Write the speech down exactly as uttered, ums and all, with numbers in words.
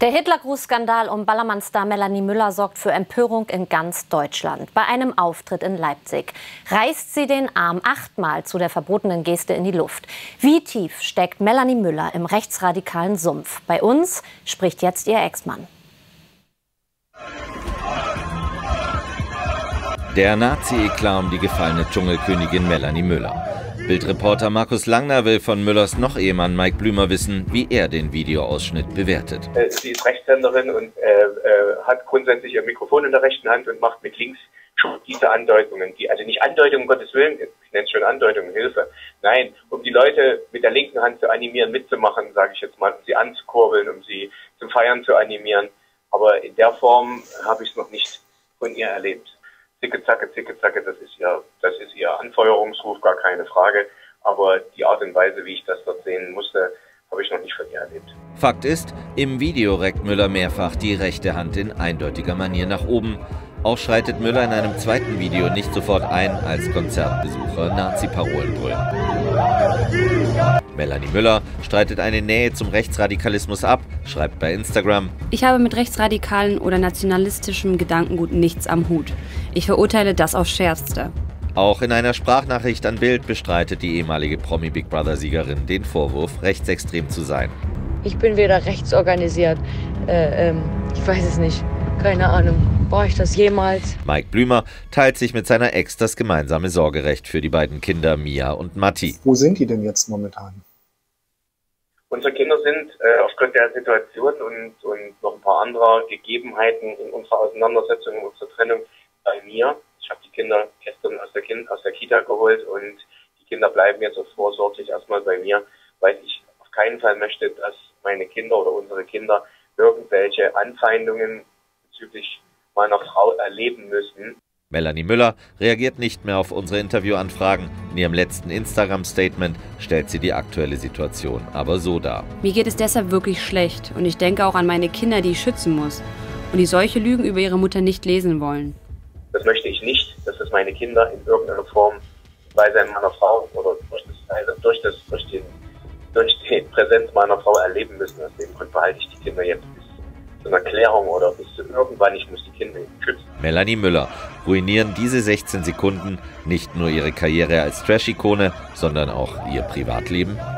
Der Hitlergruß-Skandal um Ballermann-Star Melanie Müller sorgt für Empörung in ganz Deutschland. Bei einem Auftritt in Leipzig reißt sie den Arm achtmal zu der verbotenen Geste in die Luft. Wie tief steckt Melanie Müller im rechtsradikalen Sumpf? Bei uns spricht jetzt ihr Ex-Mann. Der Nazi-Eklat um die gefallene Dschungelkönigin Melanie Müller. Bildreporter Markus Langner will von Müllers Noch-Ehemann Mike Blümer wissen, wie er den Videoausschnitt bewertet. Sie ist Rechtshänderin und äh, äh, hat grundsätzlich ihr Mikrofon in der rechten Hand und macht mit links schon diese Andeutungen. Die, also nicht Andeutungen, um Gottes Willen, ich nenne es schon Andeutungen, Hilfe. Nein, um die Leute mit der linken Hand zu animieren, mitzumachen, sage ich jetzt mal, um sie anzukurbeln, um sie zum Feiern zu animieren. Aber in der Form habe ich es noch nicht von ihr erlebt. Zicke, zacke, zicke, zacke, das ist ihr, das ist ihr Anfeuerungsruf, gar keine Frage. Aber die Art und Weise, wie ich das dort sehen musste, habe ich noch nicht von ihr erlebt. Fakt ist, im Video reckt Müller mehrfach die rechte Hand in eindeutiger Manier nach oben. Auch schreitet Müller in einem zweiten Video nicht sofort ein, als Konzertbesucher Nazi-Parolen brüllen. Melanie Müller streitet eine Nähe zum Rechtsradikalismus ab, schreibt bei Instagram: Ich habe mit rechtsradikalen oder nationalistischem Gedankengut nichts am Hut. Ich verurteile das aufs Schärfste. Auch in einer Sprachnachricht an Bild bestreitet die ehemalige Promi-Big Brother-Siegerin den Vorwurf, rechtsextrem zu sein. Ich bin weder rechtsorganisiert, äh, ähm, ich weiß es nicht, keine Ahnung. War ich das jemals? Mike Blümer teilt sich mit seiner Ex das gemeinsame Sorgerecht für die beiden Kinder Mia und Matti. Wo sind die denn jetzt momentan? Unsere Kinder sind äh, aufgrund der Situation und, und noch ein paar anderer Gegebenheiten in unserer Auseinandersetzung, in unserer Trennung bei mir. Ich habe die Kinder gestern aus der, kind, aus der Kita geholt und die Kinder bleiben jetzt auch vorsorglich erstmal bei mir, weil ich auf keinen Fall möchte, dass meine Kinder oder unsere Kinder irgendwelche Anfeindungen bezüglich meiner Frau erleben müssen. Melanie Müller reagiert nicht mehr auf unsere Interviewanfragen. In ihrem letzten Instagram-Statement stellt sie die aktuelle Situation aber so dar. Mir geht es deshalb wirklich schlecht und ich denke auch an meine Kinder, die ich schützen muss und die solche Lügen über ihre Mutter nicht lesen wollen. Das möchte ich nicht, dass das meine Kinder in irgendeiner Form bei meiner Frau oder durch, das, also durch, das, durch, den, durch die Präsenz meiner Frau erleben müssen. Aus dem Grund behalte ich die Kinder jetzt bis zu einer Klärung oder bis zu irgendwann, ich muss die Kinder schützen. Melanie Müller ruinieren diese sechzehn Sekunden nicht nur ihre Karriere als Trash-Ikone, sondern auch ihr Privatleben?